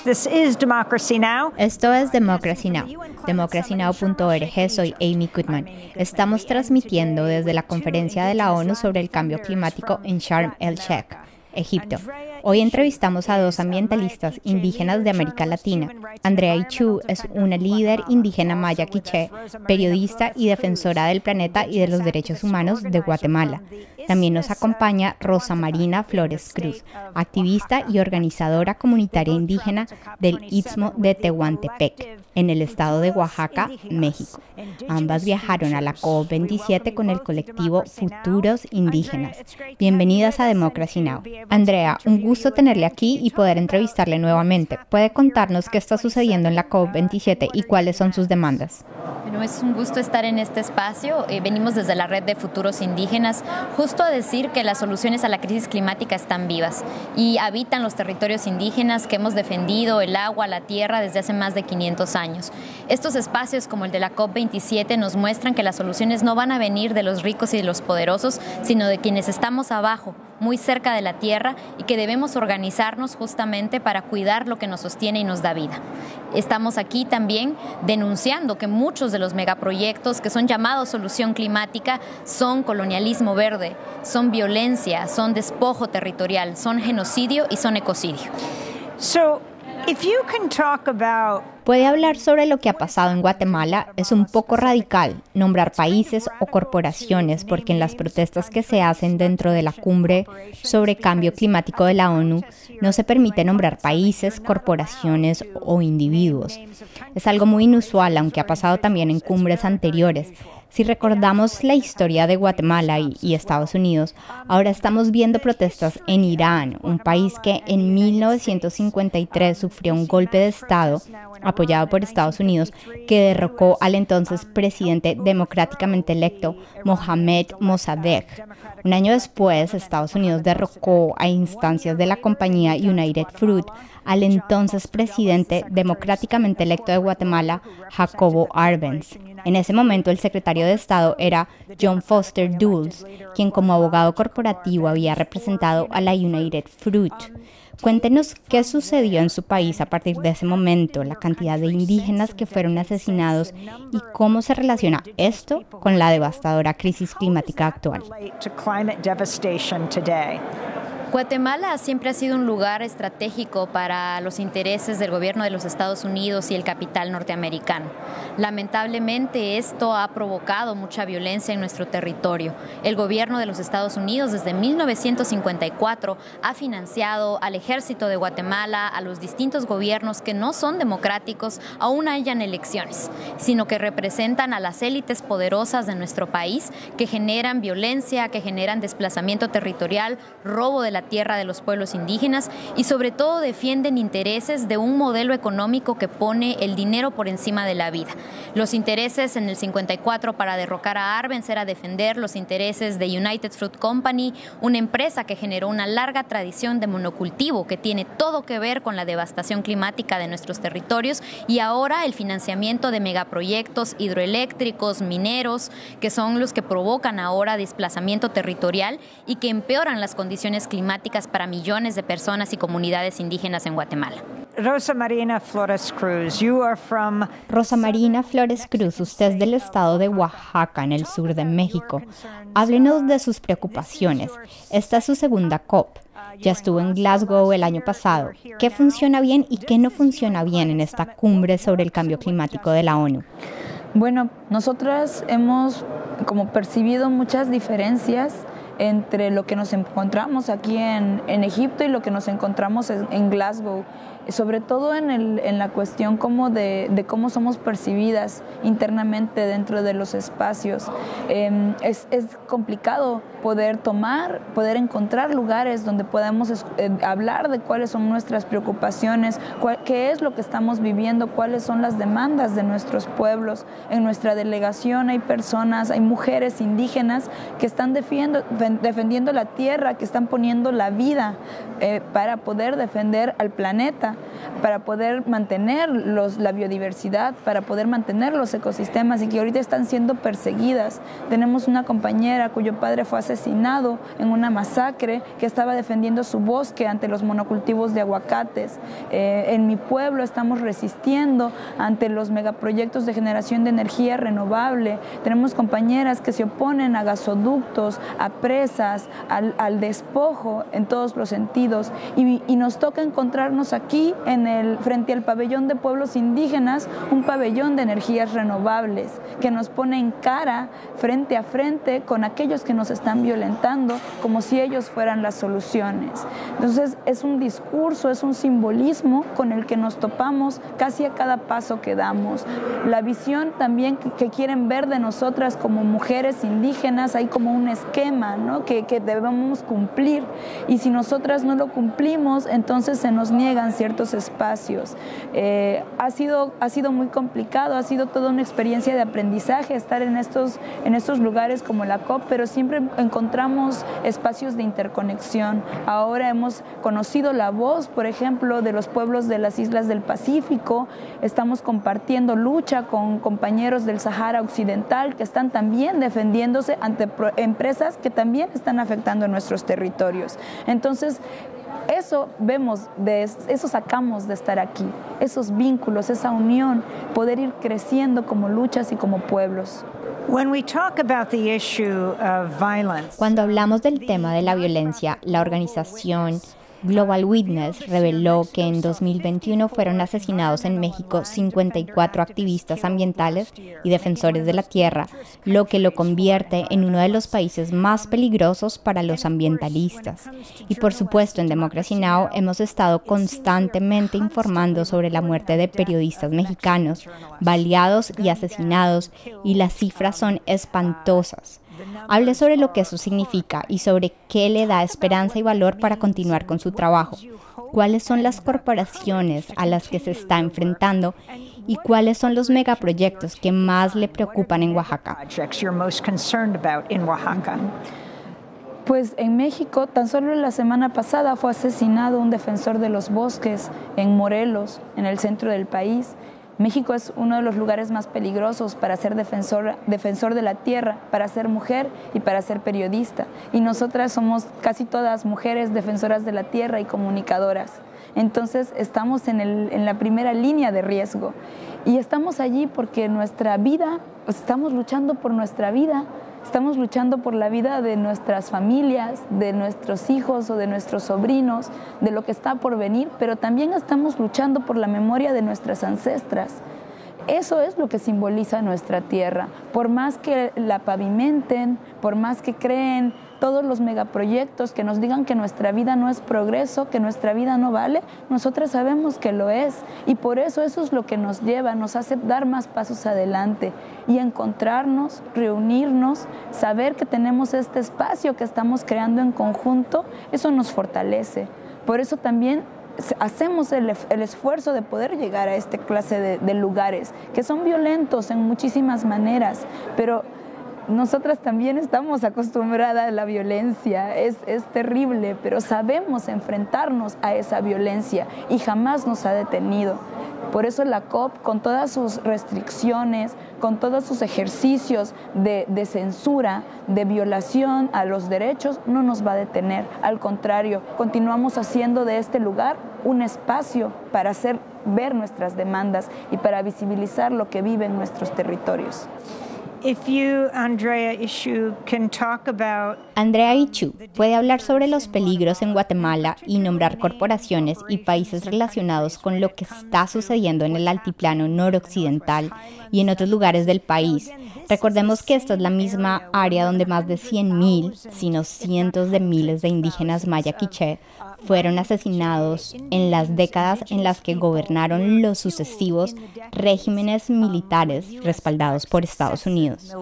This is Democracy Now! Esto es Democracy Now! Democracynow.org, soy Amy Goodman. Estamos transmitiendo desde la conferencia de la ONU sobre el cambio climático en Sharm el-Sheikh, Egipto. Hoy entrevistamos a dos ambientalistas indígenas de América Latina. Andrea Ichu es una líder indígena maya quiché, periodista y defensora del planeta y de los derechos humanos de Guatemala. También nos acompaña Rosa Marina Flores Cruz, activista y organizadora comunitaria indígena del Istmo de Tehuantepec, en el estado de Oaxaca, México. Ambas viajaron a la COP27 con el colectivo Futuros Indígenas. Bienvenidas a Democracy Now! Andrea, un gusto tenerle aquí y poder entrevistarle nuevamente. ¿Puede contarnos qué está sucediendo en la COP27 y cuáles son sus demandas? Bueno, es un gusto estar en este espacio. Venimos desde la Red de Futuros Indígenas justo a decir que las soluciones a la crisis climática están vivas y habitan los territorios indígenas que hemos defendido, el agua, la tierra, desde hace más de 500 años. Estos espacios como el de la COP27 nos muestran que las soluciones no van a venir de los ricos y de los poderosos, sino de quienes estamos abajo, muy cerca de la tierra, y que debemos organizarnos justamente para cuidar lo que nos sostiene y nos da vida. Estamos aquí también denunciando que muchos de los megaproyectos que son llamados solución climática son colonialismo verde, son violencia, son despojo territorial, son genocidio y son ecocidio. ¿Puede hablar sobre lo que ha pasado en Guatemala? Es un poco radical nombrar países o corporaciones, porque en las protestas que se hacen dentro de la cumbre sobre cambio climático de la ONU no se permite nombrar países, corporaciones o individuos. Es algo muy inusual, aunque ha pasado también en cumbres anteriores. Si recordamos la historia de Guatemala y Estados Unidos, ahora estamos viendo protestas en Irán, un país que en 1953 sufrió un golpe de Estado apoyado por Estados Unidos que derrocó al entonces presidente democráticamente electo Mohammad Mossadegh. Un año después, Estados Unidos derrocó a instancias de la compañía United Fruit al entonces presidente democráticamente electo de Guatemala, Jacobo Arbenz. En ese momento, el secretario de Estado era John Foster Dulles, quien como abogado corporativo había representado a la United Fruit. Cuéntenos qué sucedió en su país a partir de ese momento, la cantidad de indígenas que fueron asesinados y cómo se relaciona esto con la devastadora crisis climática actual. Guatemala siempre ha sido un lugar estratégico para los intereses del gobierno de los Estados Unidos y el capital norteamericano. Lamentablemente, esto ha provocado mucha violencia en nuestro territorio. El gobierno de los Estados Unidos desde 1954 ha financiado al ejército de Guatemala, a los distintos gobiernos que no son democráticos, aún hayan elecciones, sino que representan a las élites poderosas de nuestro país que generan violencia, que generan desplazamiento territorial, robo de la tierra de los pueblos indígenas y sobre todo defienden intereses de un modelo económico que pone el dinero por encima de la vida. Los intereses en el 54 para derrocar a Arbenz era defender los intereses de United Fruit Company, una empresa que generó una larga tradición de monocultivo que tiene todo que ver con la devastación climática de nuestros territorios, y ahora el financiamiento de megaproyectos hidroeléctricos, mineros, que son los que provocan ahora desplazamiento territorial y que empeoran las condiciones climáticas para millones de personas y comunidades indígenas en Guatemala. Rosa Marina Flores Cruz, Rosa Marina Flores Cruz, usted es del estado de Oaxaca, en el sur de México. Háblenos de sus preocupaciones. Esta es su segunda COP. Ya estuvo en Glasgow el año pasado. ¿Qué funciona bien y qué no funciona bien en esta cumbre sobre el cambio climático de la ONU? Bueno, nosotras hemos como percibido muchas diferencias entre lo que nos encontramos aquí en Egipto y lo que nos encontramos en Glasgow, sobre todo en la cuestión como de cómo somos percibidas internamente dentro de los espacios. Es complicado poder encontrar lugares donde podamos hablar de cuáles son nuestras preocupaciones, qué es lo que estamos viviendo, cuáles son las demandas de nuestros pueblos. En nuestra delegación hay mujeres indígenas que están defendiendo la tierra, que están poniendo la vida para poder defender al planeta. vida, para poder mantener la biodiversidad, para poder mantener los ecosistemas y que ahorita están siendo perseguidas. Tenemos una compañera cuyo padre fue asesinado en una masacre que estaba defendiendo su bosque ante los monocultivos de aguacates. En mi pueblo estamos resistiendo ante los megaproyectos de generación de energía renovable. Tenemos compañeras que se oponen a gasoductos, a presas, al despojo en todos los sentidos y nos toca encontrarnos aquí frente al pabellón de pueblos indígenas, un pabellón de energías renovables que nos pone en cara, frente a frente con aquellos que nos están violentando como si ellos fueran las soluciones. Entonces es un discurso, es un simbolismo con el que nos topamos casi a cada paso que damos. La visión también que quieren ver de nosotras como mujeres indígenas, hay como un esquema, ¿no? que debemos cumplir, y si nosotras no lo cumplimos, entonces se nos niegan ciertos espacios. Ha sido muy complicado, ha sido toda una experiencia de aprendizaje estar en estos lugares como la COP, pero siempre encontramos espacios de interconexión. Ahora hemos conocido la voz, por ejemplo, de los pueblos de las islas del Pacífico, estamos compartiendo lucha con compañeros del Sahara Occidental que están también defendiéndose ante empresas que también están afectando nuestros territorios. Entonces, eso sacamos de estar aquí, esos vínculos, esa unión, poder ir creciendo como luchas y como pueblos. Cuando hablamos del tema de la violencia, la organización Global Witness reveló que en 2021 fueron asesinados en México 54 activistas ambientales y defensores de la tierra, lo que lo convierte en uno de los países más peligrosos para los ambientalistas. Y por supuesto, en Democracy Now! Hemos estado constantemente informando sobre la muerte de periodistas mexicanos, baleados y asesinados, y las cifras son espantosas. Hable sobre lo que eso significa y sobre qué le da esperanza y valor para continuar con su trabajo. ¿Cuáles son las corporaciones a las que se está enfrentando y cuáles son los megaproyectos que más le preocupan en Oaxaca? Pues en México, tan solo la semana pasada fue asesinado un defensor de los bosques en Morelos, en el centro del país. México es uno de los lugares más peligrosos para ser defensor de la tierra, para ser mujer y para ser periodista. Y nosotras somos casi todas mujeres defensoras de la tierra y comunicadoras. Entonces estamos en la primera línea de riesgo. Y estamos allí porque nuestra vida, estamos luchando por nuestra vida. Estamos luchando por la vida de nuestras familias, de nuestros hijos o de nuestros sobrinos, de lo que está por venir, pero también estamos luchando por la memoria de nuestras ancestras. Eso es lo que simboliza nuestra tierra. Por más que la pavimenten, por más que creen todos los megaproyectos que nos digan que nuestra vida no es progreso, que nuestra vida no vale, nosotras sabemos que lo es. Y por eso es lo que nos lleva, nos hace dar más pasos adelante y encontrarnos, reunirnos, saber que tenemos este espacio que estamos creando en conjunto, eso nos fortalece. Por eso también hacemos el esfuerzo de poder llegar a esta clase de lugares que son violentos en muchísimas maneras, pero nosotras también estamos acostumbradas a la violencia, es terrible, pero sabemos enfrentarnos a esa violencia y jamás nos ha detenido. Por eso la COP, con todas sus restricciones, con todos sus ejercicios de censura, de violación a los derechos, no nos va a detener. Al contrario, continuamos haciendo de este lugar un espacio para hacer ver nuestras demandas y para visibilizar lo que vive en nuestros territorios. Andrea Ichu puede hablar sobre los peligros en Guatemala y nombrar corporaciones y países relacionados con lo que está sucediendo en el altiplano noroccidental y en otros lugares del país. Recordemos que esta es la misma área donde más de 100,000, sino cientos de miles de indígenas maya quiché fueron asesinados en las décadas en las que gobernaron los sucesivos regímenes militares respaldados por Estados Unidos.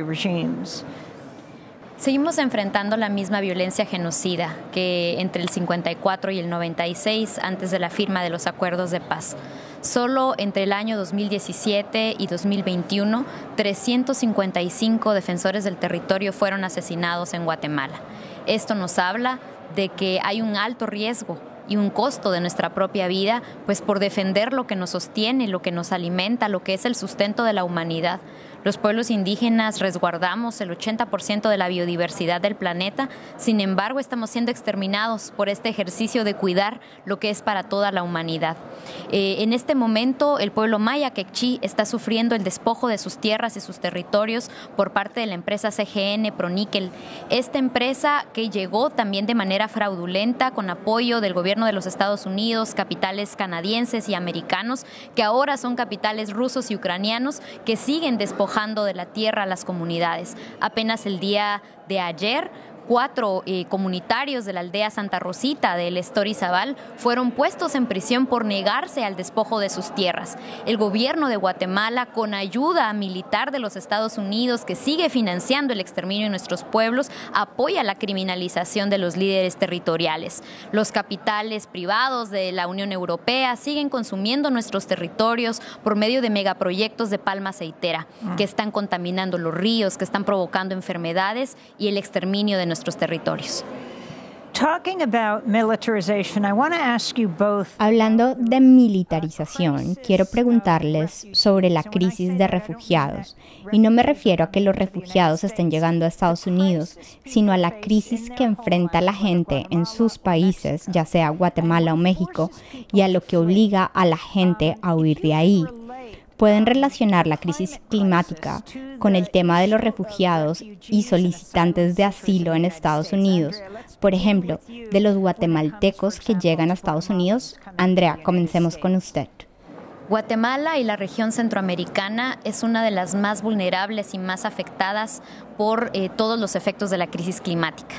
Seguimos enfrentando la misma violencia genocida que entre el 54 y el 96, antes de la firma de los acuerdos de paz. Solo entre el año 2017 y 2021, 355 defensores del territorio fueron asesinados en Guatemala. Esto nos habla de que hay un alto riesgo y un costo de nuestra propia vida, pues por defender lo que nos sostiene, lo que nos alimenta, lo que es el sustento de la humanidad. Los pueblos indígenas resguardamos el 80% de la biodiversidad del planeta, sin embargo estamos siendo exterminados por este ejercicio de cuidar lo que es para toda la humanidad. En este momento el pueblo maya quechí está sufriendo el despojo de sus tierras y sus territorios por parte de la empresa CGN Proníquel. Esta empresa que llegó también de manera fraudulenta con apoyo del gobierno de los Estados Unidos, capitales canadienses y americanos, que ahora son capitales rusos y ucranianos, que siguen despojando de la tierra a las comunidades. Apenas el día de ayer, 4 comunitarios de la aldea Santa Rosita del Estorizabal fueron puestos en prisión por negarse al despojo de sus tierras. El gobierno de Guatemala, con ayuda militar de los Estados Unidos, que sigue financiando el exterminio de nuestros pueblos, apoya la criminalización de los líderes territoriales. Los capitales privados de la Unión Europea siguen consumiendo nuestros territorios por medio de megaproyectos de palma aceitera, que están contaminando los ríos, que están provocando enfermedades y el exterminio de nuestros territorios. Hablando de militarización, quiero preguntarles sobre la crisis de refugiados. Y no me refiero a que los refugiados estén llegando a Estados Unidos, sino a la crisis que enfrenta la gente en sus países, ya sea Guatemala o México, y a lo que obliga a la gente a huir de ahí. Pueden relacionar la crisis climática con el tema de los refugiados y solicitantes de asilo en Estados Unidos. Por ejemplo, de los guatemaltecos que llegan a Estados Unidos. Andrea, comencemos con usted. Guatemala y la región centroamericana es una de las más vulnerables y más afectadas por todos los efectos de la crisis climática.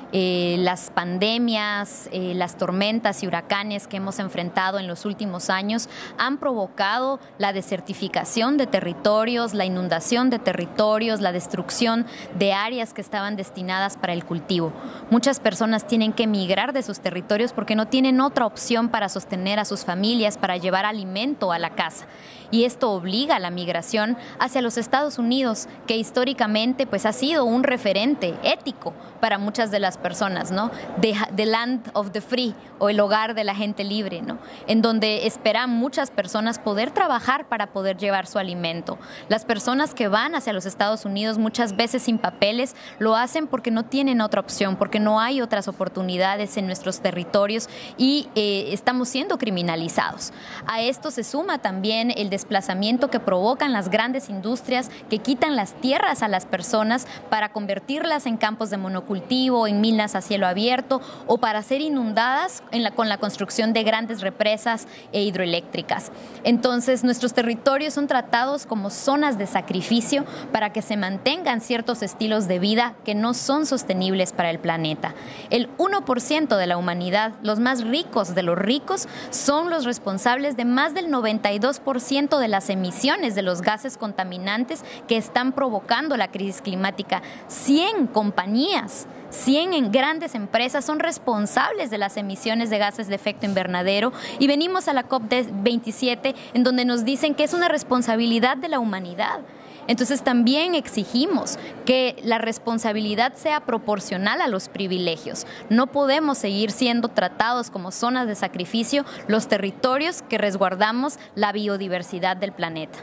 Las pandemias, las tormentas y huracanes que hemos enfrentado en los últimos años han provocado la desertificación de territorios, la inundación de territorios, la destrucción de áreas que estaban destinadas para el cultivo. Muchas personas tienen que emigrar de sus territorios porque no tienen otra opción para sostener a sus familias, para llevar alimento a la casa. Y esto obliga a la migración hacia los Estados Unidos, que históricamente pues, ha sido un referente ético para muchas de las personas, ¿no? The land of the free, o el hogar de la gente libre, ¿no? En donde esperan muchas personas poder trabajar para poder llevar su alimento. Las personas que van hacia los Estados Unidos muchas veces sin papeles lo hacen porque no tienen otra opción, porque no hay otras oportunidades en nuestros territorios y estamos siendo criminalizados. A esto se suma también el desplazamiento que provocan las grandes industrias que quitan las tierras a las personas para convertirlas en campos de monocultivo, en minas a cielo abierto o para ser inundadas con la construcción de grandes represas e hidroeléctricas. Entonces, nuestros territorios son tratados como zonas de sacrificio para que se mantengan ciertos estilos de vida que no son sostenibles para el planeta. El 1% de la humanidad, los más ricos de los ricos, son los responsables de más del 92% de las emisiones de los gases contaminantes que están provocando la crisis climática. 100 compañías, 100 grandes empresas son responsables de las emisiones de gases de efecto invernadero y venimos a la COP27 en donde nos dicen que es una responsabilidad de la humanidad. Entonces también exigimos que la responsabilidad sea proporcional a los privilegios. No podemos seguir siendo tratados como zonas de sacrificio los territorios que resguardamos la biodiversidad del planeta.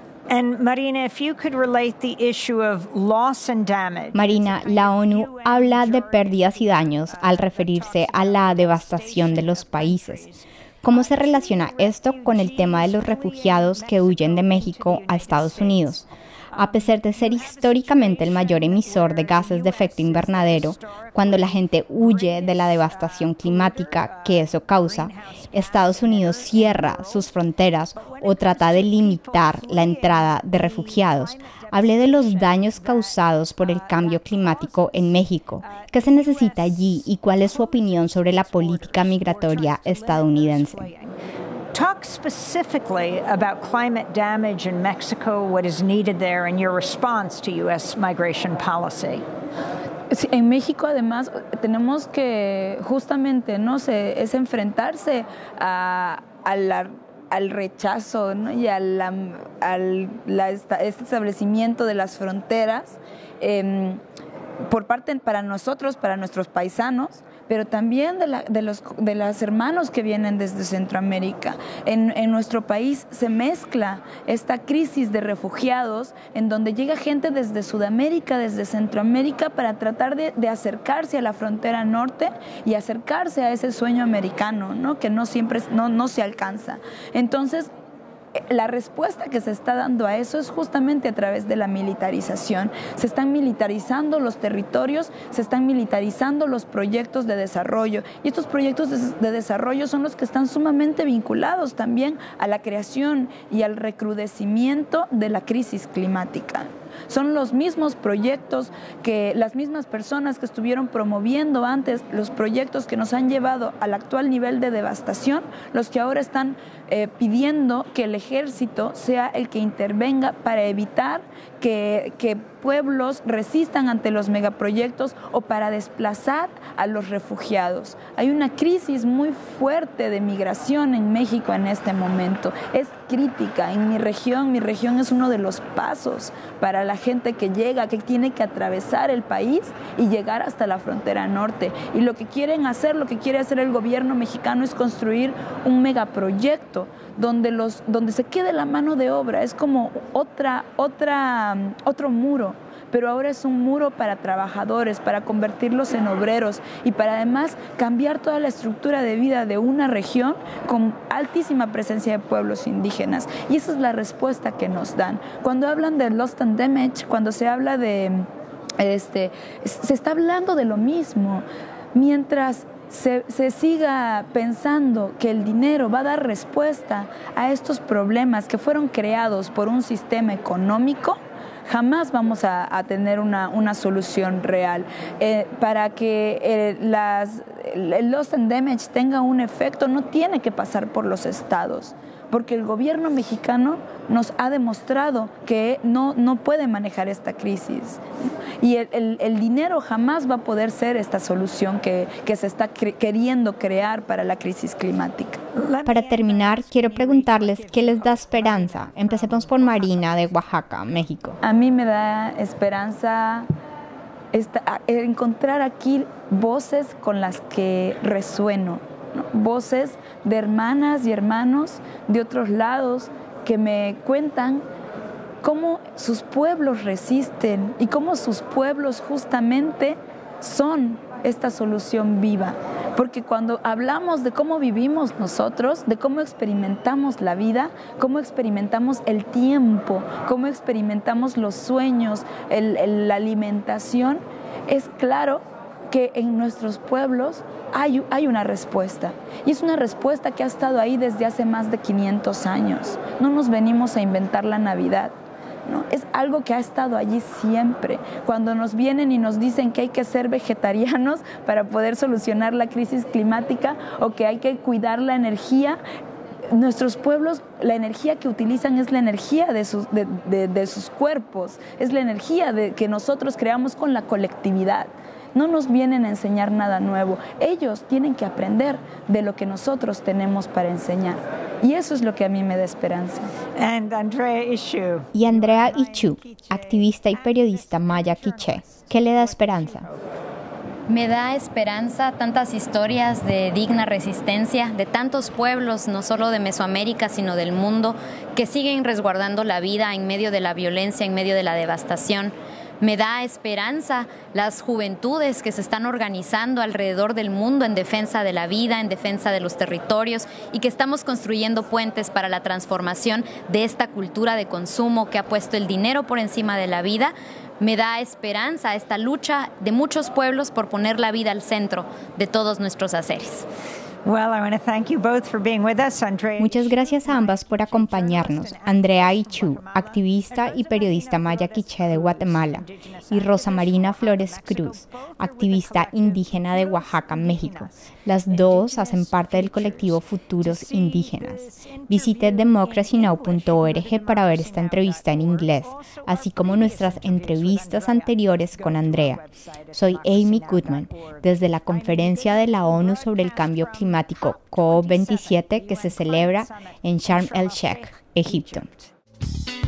Marina, la ONU habla de pérdidas y daños al referirse a la devastación de los países. ¿Cómo se relaciona esto con el tema de los refugiados que huyen de México a Estados Unidos? A pesar de ser históricamente el mayor emisor de gases de efecto invernadero, cuando la gente huye de la devastación climática que eso causa, Estados Unidos cierra sus fronteras o trata de limitar la entrada de refugiados. Hablé de los daños causados por el cambio climático en México. ¿Qué se necesita allí y cuál es su opinión sobre la política migratoria estadounidense? Talk specifically about climate damage in Mexico, what is needed there, and your response to U.S. migration policy. Sí, en México, además, tenemos que justamente, ¿no? Es enfrentarse al rechazo, ¿no? Y este establecimiento de las fronteras por parte para nosotros, para nuestros paisanos, pero también de los hermanos que vienen desde Centroamérica. En nuestro país se mezcla esta crisis de refugiados en donde llega gente desde Sudamérica, desde Centroamérica, para tratar de acercarse a la frontera norte y acercarse a ese sueño americano, ¿no? Que no siempre no se alcanza. Entonces, la respuesta que se está dando a eso es justamente a través de la militarización. Se están militarizando los territorios, se están militarizando los proyectos de desarrollo, y estos proyectos de desarrollo son los que están sumamente vinculados también a la creación y al recrudecimiento de la crisis climática. Son los mismos proyectos que las mismas personas que estuvieron promoviendo antes los proyectos que nos han llevado al actual nivel de devastación, los que ahora están pidiendo que el ejército sea el que intervenga para evitar que pueblos resistan ante los megaproyectos o para desplazar a los refugiados. Hay una crisis muy fuerte de migración en México en este momento. Es crítica. En mi región es uno de los pasos para la gente que llega, que tiene que atravesar el país y llegar hasta la frontera norte. Y lo que quiere hacer el gobierno mexicano es construir un megaproyecto donde se quede la mano de obra. Es como otro muro, pero ahora es un muro para trabajadores, para convertirlos en obreros y para además cambiar toda la estructura de vida de una región con altísima presencia de pueblos indígenas. Y esa es la respuesta que nos dan. Cuando hablan de lost and damage, cuando se habla se está hablando de lo mismo. Mientras se siga pensando que el dinero va a dar respuesta a estos problemas que fueron creados por un sistema económico, jamás vamos a tener una solución real. Para que el loss and damage tenga un efecto, no tiene que pasar por los estados, porque el gobierno mexicano nos ha demostrado que no puede manejar esta crisis. Y el dinero jamás va a poder ser esta solución que se está queriendo crear para la crisis climática. Para terminar, quiero preguntarles qué les da esperanza. Empecemos por Marina, de Oaxaca, México. A mí me da esperanza encontrar aquí voces con las que resueno, ¿no? Voces de hermanas y hermanos de otros lados que me cuentan cómo sus pueblos resisten y cómo sus pueblos justamente son esta solución viva. Porque cuando hablamos de cómo vivimos nosotros, de cómo experimentamos la vida, cómo experimentamos el tiempo, cómo experimentamos los sueños, la alimentación, es claro que en nuestros pueblos hay una respuesta. Y es una respuesta que ha estado ahí desde hace más de 500 años. No nos venimos a inventar la Navidad, ¿no? Es algo que ha estado allí siempre. Cuando nos vienen y nos dicen que hay que ser vegetarianos para poder solucionar la crisis climática o que hay que cuidar la energía, nuestros pueblos, la energía que utilizan es la energía de sus cuerpos, es la energía que nosotros creamos con la colectividad. No nos vienen a enseñar nada nuevo. Ellos tienen que aprender de lo que nosotros tenemos para enseñar. Y eso es lo que a mí me da esperanza. Y Andrea Ichu, activista y periodista maya quiché, ¿qué le da esperanza? Me da esperanza tantas historias de digna resistencia de tantos pueblos, no solo de Mesoamérica, sino del mundo, que siguen resguardando la vida en medio de la violencia, en medio de la devastación. Me da esperanza las juventudes que se están organizando alrededor del mundo en defensa de la vida, en defensa de los territorios, y que estamos construyendo puentes para la transformación de esta cultura de consumo que ha puesto el dinero por encima de la vida. Me da esperanza esta lucha de muchos pueblos por poner la vida al centro de todos nuestros haceres. Muchas gracias a ambas por acompañarnos. Andrea Ichu, activista y periodista maya quiché de Guatemala, y Rosa Marina Flores Cruz, activista indígena de Oaxaca, México. Las dos hacen parte del colectivo Futuros Indígenas. Visite democracynow.org para ver esta entrevista en inglés, así como nuestras entrevistas anteriores con Andrea. Soy Amy Goodman, desde la Conferencia de la ONU sobre el Cambio Climático COP27 que se celebra en Sharm el Sheikh, Egipto.